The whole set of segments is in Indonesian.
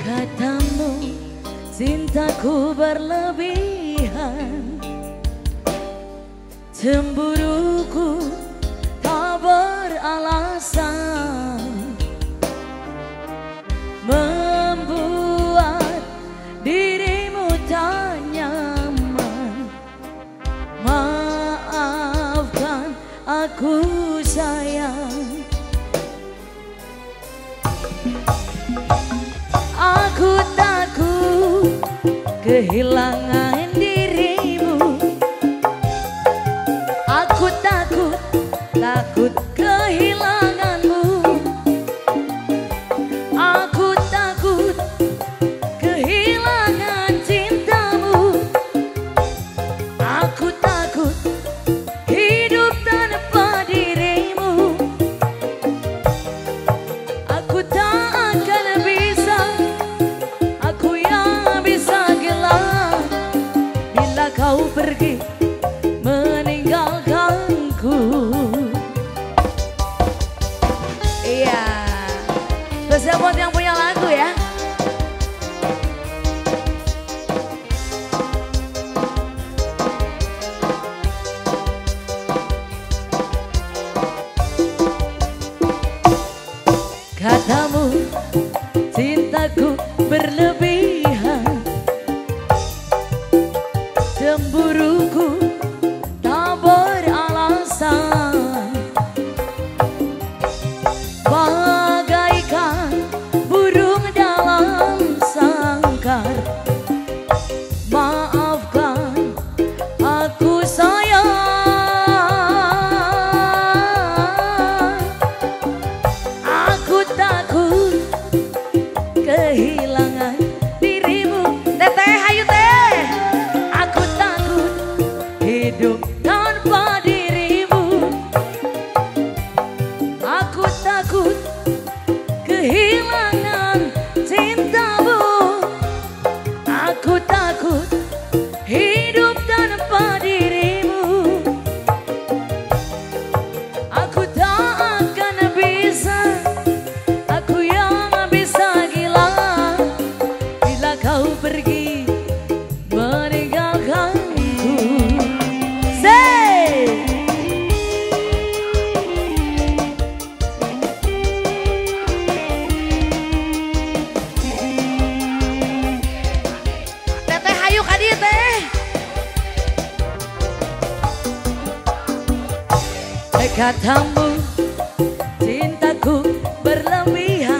Katamu cintaku berlebihan, cemburuku tak beralasan, membuat dirimu tak nyaman. Maafkan aku sayang, aku takut kehilangan dirimu. Aku takut kehilanganmu. Aku takut kehilangan cintamu. Aku takut hidup tanpa dirimu. Aku tak akan bisa, aku yang bisa gila bila kau pergi meninggalkanku. Iya, khususnya buat yang punya lagu ya. Katamu cintaku berlebihan, cemburuku tak beralasan, bagaikan burung dalam sangkar. Maafkan aku sayang, aku takut kehilangan dirimu. Teteh hayu teh, aku takut hidup tanpa dirimu. Aku takut kehilangan cintamu. Aku takut hidup tanpa dirimu. Aku tak akan bisa, aku yang bisa gila bila kau pergi meninggalkanku. Say! Teteh hayu ka dieu teh. Katamu cintaku berlebihan,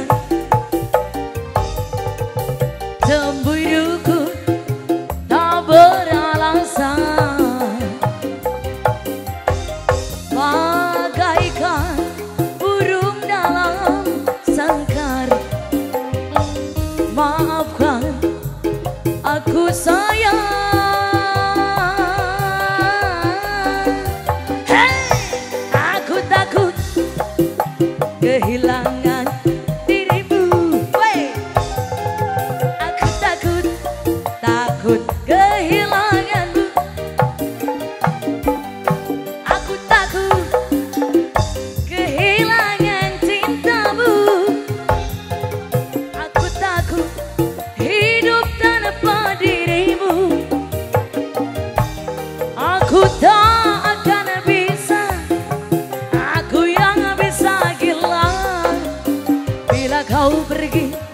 cemburuku tak beralasan, bagaikan burung dalam sangkar. Maafkan aku sayang, aku takut kehilangan dirimu. Aku takut kehilanganmu. Aku takut kehilangan cintamu. Aku takut hidup tanpa dirimu. Aku tak akan bisa, aku yang bisa gila bila kau pergi